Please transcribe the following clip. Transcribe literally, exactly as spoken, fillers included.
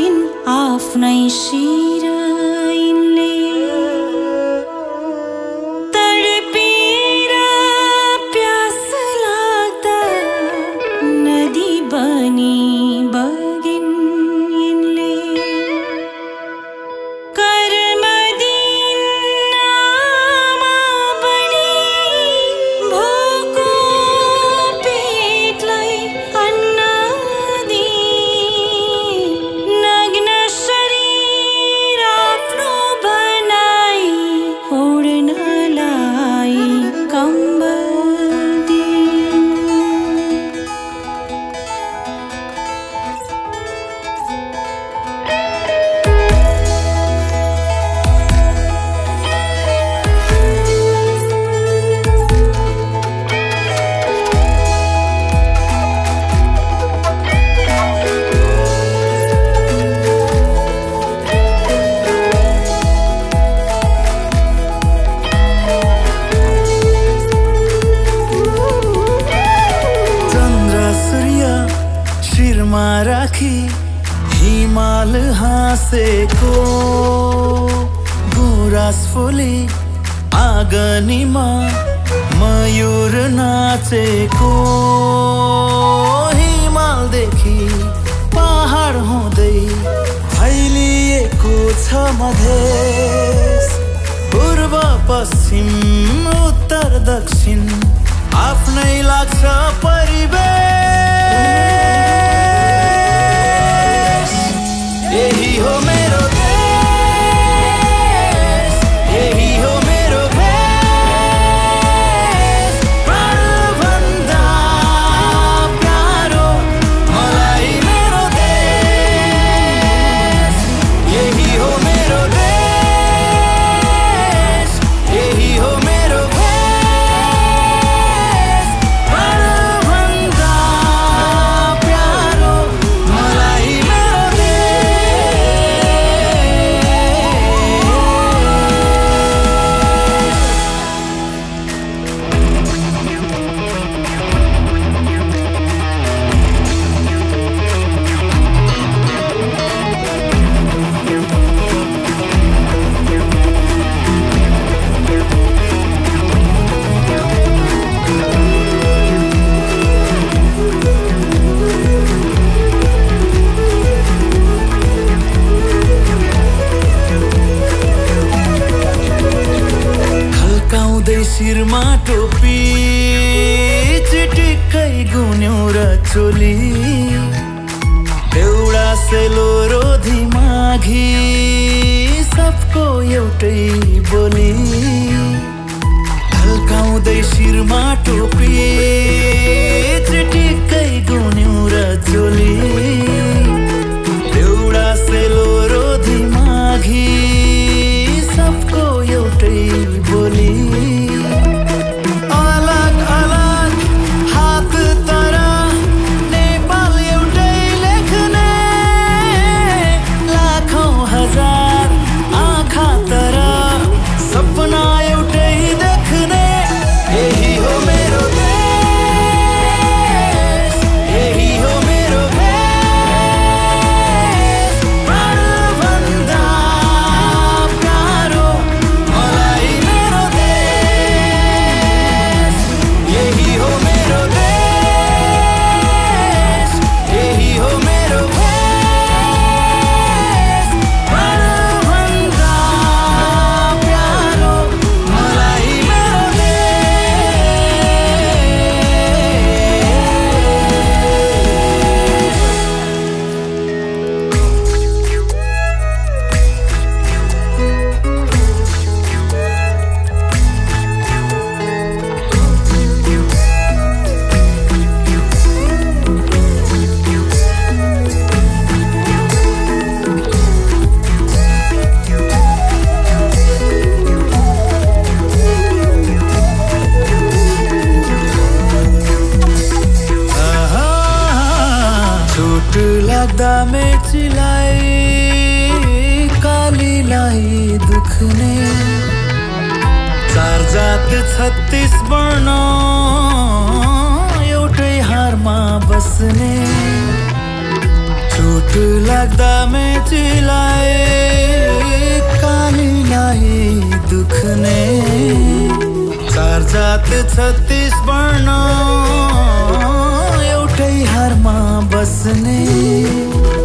आफिन आफ्नै शिर यिनले तडपेर प्यास लाग्दा नदी बनी बगिन यिनले कर्म दिनमा बनी भोको पेटलाई अन्न नग्न शरीर आफ्नो बनाई ओढ्नलाई कम्बल दिइन्। शिरमा राखी हिमाल हाँसेको गुराँस फुली आँगनीमा मयूर नाचेको हिमालदेखि पहाड हुँदै फैलिएको छ मधेस पूर्व पश्चिम उत्तर दक्षिण आफ्नै लाग्छ परिवेश। यही हो मेरो देश, यही हो मेरो भेष, प्राणभन्दा प्यारो मलाई मेरो देश। यही हो मेरो देश, यही हो मेरो भेष, प्राणभन्दा प्यारो मलाई मेरो शिरमा टोपी चिटिक्कै गुन्यो र चोली एउटा सेलोरो धिमाघी सबको एउटै बोली ढल्काउँदै शिरमा टोपी चिटिक्कै गुन्यो र चोली एउटा सेलोरो धिमाघी सबको एउटै बोली लाग्दा मेचीलाई कालीलाई दुख्ने चार जात छत्तीस वर्ण एउटै हारमा बस्ने चोट लाग्दा मेचिलाए कालीलाई दुख्ने चार जात छत्तीस वर्ण एउटै हारमा बस्ने।